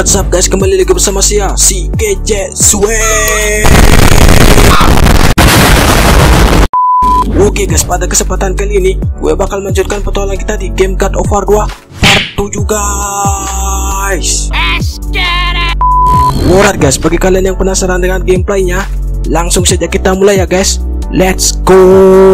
What's up guys, kembali lagi bersama saya, si KJ Sweat. Oke guys, pada kesempatan kali ini gue bakal melanjutkan petualangan kita di game God of War 2 Part 7 guys. Alright guys, bagi kalian yang penasaran dengan gameplaynya, langsung saja kita mulai ya guys. Let's go.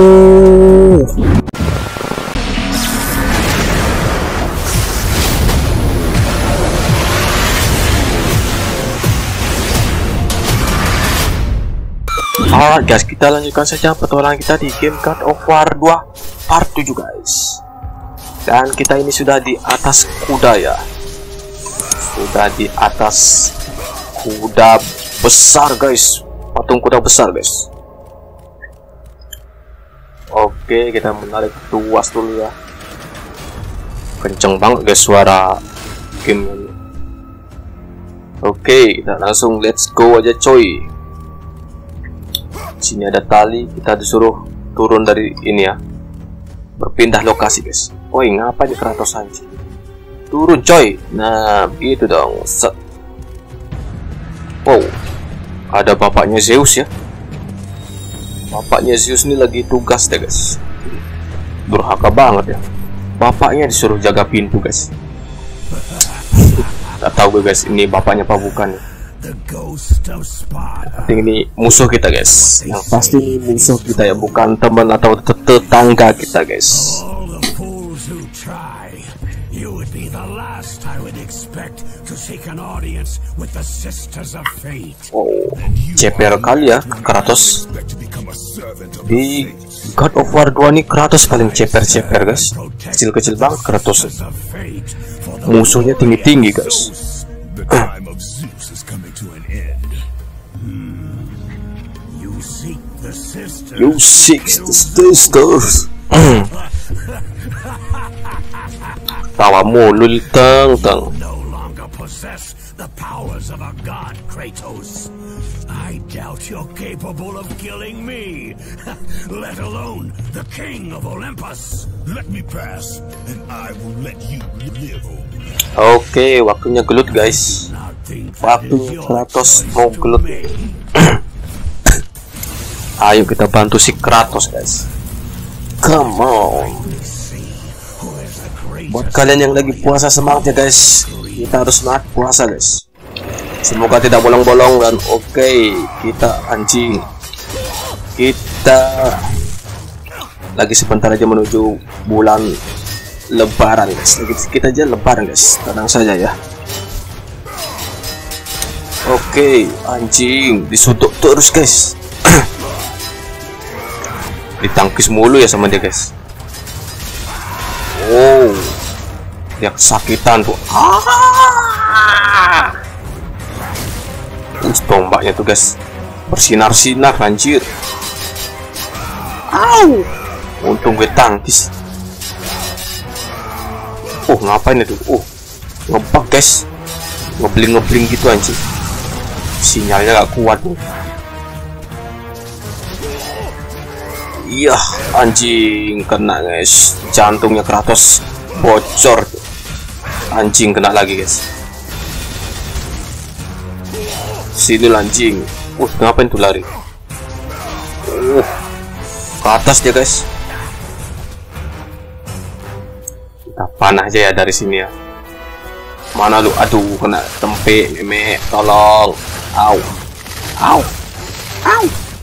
Alright guys, kita lanjutkan saja petualangan kita di game God of War 2 Part 7 guys. Dan kita ini sudah di atas kuda ya. Sudah di atas kuda besar guys. Patung kuda besar guys. Oke, kita menarik tuas dulu ya. Kenceng banget guys suara game ini. Oke, kita langsung let's go aja coy. Sini ada tali, kita disuruh turun dari ini ya, berpindah lokasi guys. Woi, ngapain Kratos anjing? Turun coy. Nah gitu dong. Set. Wow, ada bapaknya Zeus ya. Bapaknya Zeus ini lagi tugas deh guys. Durhaka banget ya. Bapaknya disuruh jaga pintu guys. Gak tahu guys, ini bapaknya apa bukan ya. Tapi ini musuh kita guys. Yang pasti ini musuh kita ya, bukan teman atau tetangga kita guys. Oh, ceper kali ya Kratos. Di God of War 2 nih Kratos paling ceper guys. Kecil-kecil banget Kratos. Musuhnya tinggi-tinggi guys. You seek the sisters. Tawa mulu tang. No longer possess the powers of a god, Kratos. I doubt you're capable of killing me, let alone the king of Olympus. Let me pass, and I will let you live. Oke, waktunya gelut guys. Waktu Kratos mau gelut. Ayo kita bantu si Kratos guys. Come on. Buat kalian yang lagi puasa, semangat ya guys. Kita harus semangat puasa guys. Semoga tidak bolong-bolong. Dan oke, kita anjing. Kita lagi sebentar aja menuju bulan Lebaran guys. Kita aja Lebaran guys. Tenang saja ya. Oke, anjing disutuk terus guys. Ditangkis mulu ya sama dia guys. Oh, dia kesakitan tuh. Tombaknya tuh guys bersinar-sinar anjir. Au, untung gue tangkis. Oh, ngapain itu? Oh, ngebug guys, ngebling gitu anjir. Sinyalnya gak kuat tuh. Iya, anjing kena guys. Jantungnya Kratos bocor. Anjing kena lagi guys. Sini anjing. Ngapain tuh lari? Ke atas dia guys. Kita panah aja ya dari sini ya. Mana lu? Aduh, kena tempe meme. Tolong. Au. Au. Au.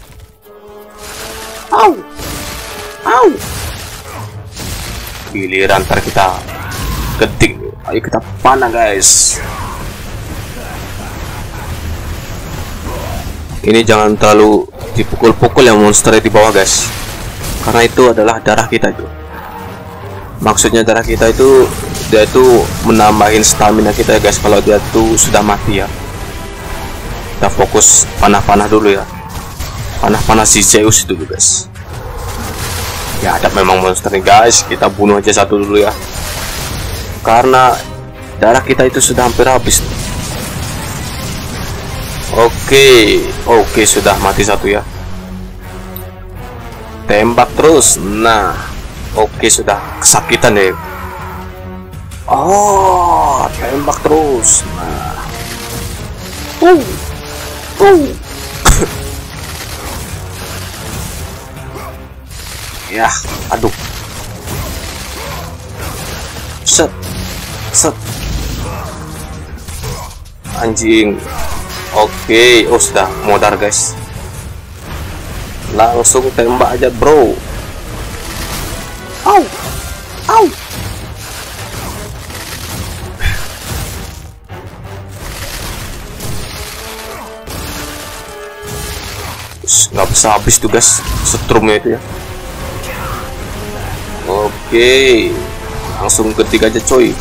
Au. Au. Giliran ntar kita ketik. Ayo kita panah guys. Ini jangan terlalu dipukul-pukul yang monster di bawah guys, karena itu adalah darah kita juga. Maksudnya darah kita itu, dia itu menambahin stamina kita guys kalau dia tuh sudah mati ya. Kita fokus panah-panah dulu ya. Panah-panah si Zeus itu guys. Ya ada memang monster nih guys. Kita bunuh aja satu dulu ya, karena darah kita itu sudah hampir habis. Oke, sudah mati satu ya. Tembak terus. Nah, oke, sudah kesakitan deh. Oh, tembak terus. Nah, Ya, aduh. Set. Anjing. Oke, oh sudah modar guys. Langsung tembak aja bro. Au. Nggak bisa habis tuh guys, setrumnya itu ya. Oke, langsung ketik aja coy.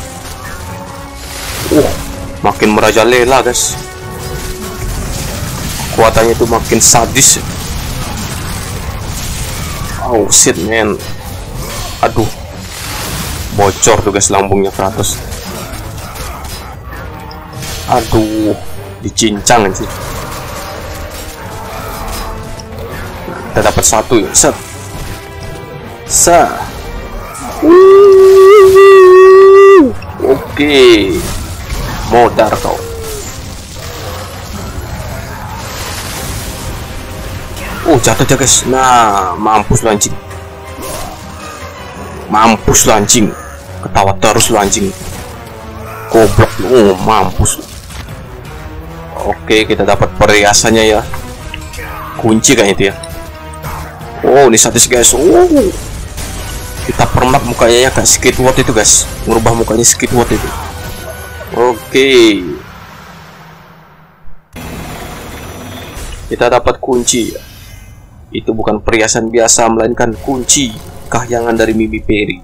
Makin merajalela guys. Kekuatannya itu makin sadis. Oh shit man. Aduh, bocor tuh guys lambungnya Kratos. Aduh, dicincang sih. Kita dapat satu ya. Set. Oke. Modar kau. Jatuh aja guys. Nah, mampus lu anjing. Ketawa terus lu anjing. Goblok lu. Mampus lu. Oke, kita dapat perhiasannya ya. Kunci kayaknya itu ya. Ini sadis guys. Kita permak mukanya ya kayak Squidward itu guys. Merubah mukanya Squidward itu. Oke. Kita dapat kunci ya. Itu bukan perhiasan biasa, melainkan kunci kahyangan dari Mimi Perry.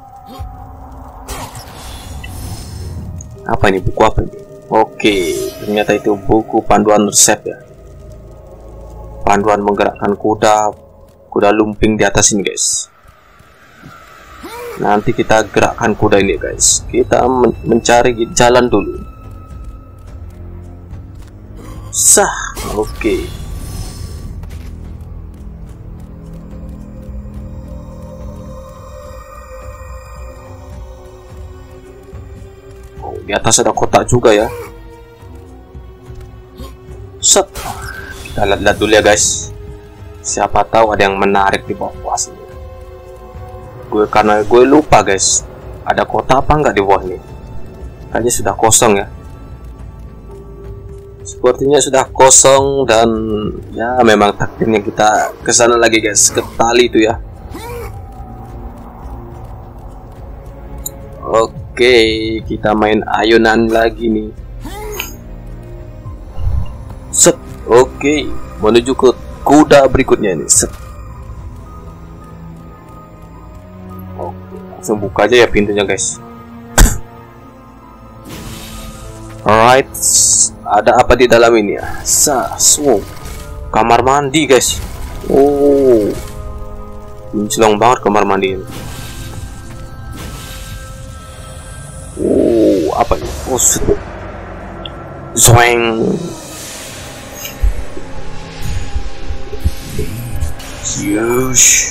Apa ini, buku apa ini? Oke, ternyata itu buku panduan resep ya. Panduan menggerakkan kuda lumping di atas ini guys. Nanti kita gerakkan kuda ini guys. Kita mencari jalan dulu. Oke. Di atas ada kotak juga ya. Set. Kita lihat dulu ya guys. Siapa tahu ada yang menarik di bawah sini. Karena gue lupa guys, ada kotak apa enggak di bawah ini. Kayaknya sudah kosong ya. Sepertinya sudah kosong dan ya memang takdirnya kita kesana lagi guys, ke tali itu ya. Oke, kita main ayunan lagi nih. Set. Oke, menuju ke kuda berikutnya ini. Set. Oke, langsung buka aja ya pintunya guys. Alright, ada apa di dalam ini ya? Kamar mandi guys. Mencelong banget kamar mandi ini. Apa ini? Zoeng. Yush.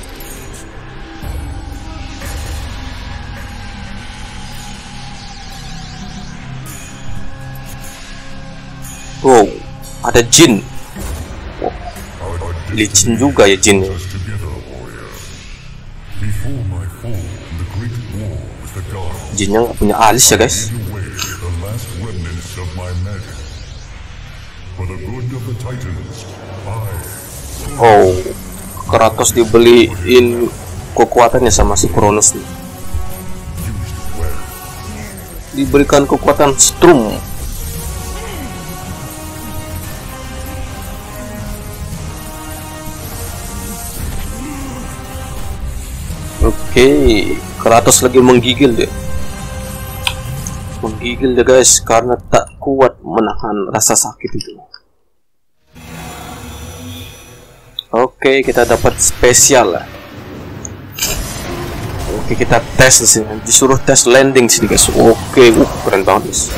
Ada jin. Licin juga ya jinnya. Jinnya nggak punya alis ya guys. Kratos dibeliin kekuatannya sama si Kronos nih. Diberikan kekuatan strum. Oke, Kratos lagi menggigil deh. Menggigil deh guys, karena tak kuat menahan rasa sakit itu. Oke, kita dapat spesial lah. Oke, kita tes di sini. Disuruh tes landing sini guys. Oke, keren banget guys.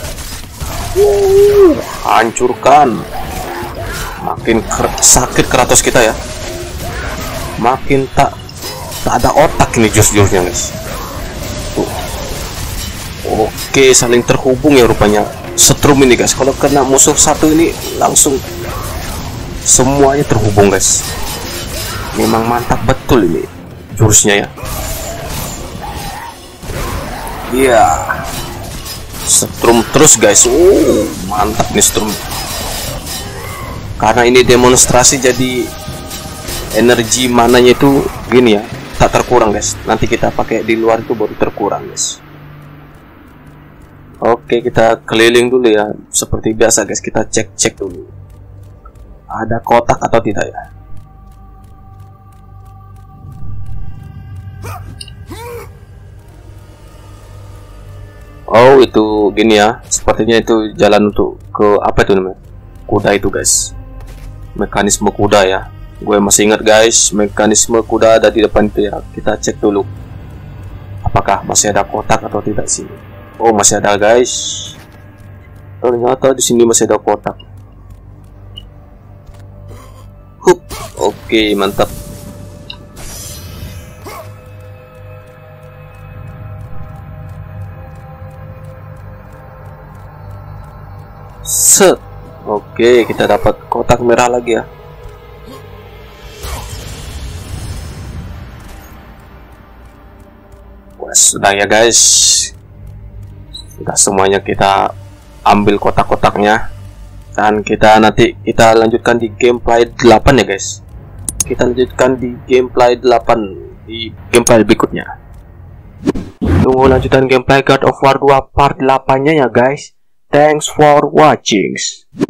Hancurkan. Makin sakit Kratos kita ya. Makin tak ada otak ini jurus-jurusnya guys. Oke, saling terhubung ya rupanya setrum ini guys. Kalau kena musuh satu ini langsung semuanya terhubung guys. Memang mantap betul ini jurusnya ya. Iya, setrum terus guys. Mantap nih setrum. Karena ini demonstrasi, jadi energi mananya itu gini ya, tak terkurang guys. Nanti kita pakai di luar itu baru terkurang guys. Oke, kita keliling dulu ya. Seperti biasa guys, kita cek dulu ada kotak atau tidak ya. Oh, itu gini ya. Sepertinya itu jalan untuk ke apa itu namanya? Kuda itu guys. Mekanisme kuda ya. Gue masih ingat guys, mekanisme kuda ada di depan itu ya. Kita cek dulu apakah masih ada kotak atau tidak sih. Oh, masih ada guys. Ternyata di sini masih ada kotak. Hup. Oke, mantap. Set. Oke, kita dapat kotak merah lagi ya. Wah, sudah ya guys. Sudah semuanya kita ambil kotak-kotaknya. Dan nanti kita lanjutkan di gameplay 8 ya guys. Kita lanjutkan di gameplay 8 di gameplay berikutnya. Tunggu lanjutan gameplay God of War 2 part 8-nya ya guys. Thanks for watching.